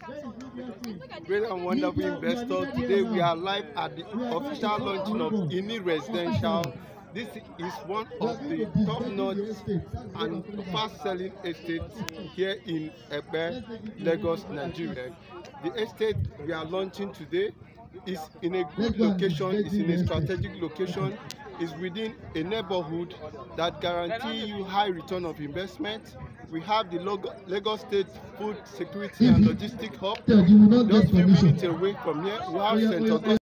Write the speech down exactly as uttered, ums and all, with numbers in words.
Great and wonderful investor. Today we are live at the official launching of Ini Residential. This is one of the top-notch and fast-selling estates here in Epe, Lagos, Nigeria. The estate we are launching today is in a good location, is in a strategic location, is within a neighborhood that guarantee you high return of investment. We have the Lagos State Food Security and Logistics Hub. Just few minutes away from here, we have Saint Augustine.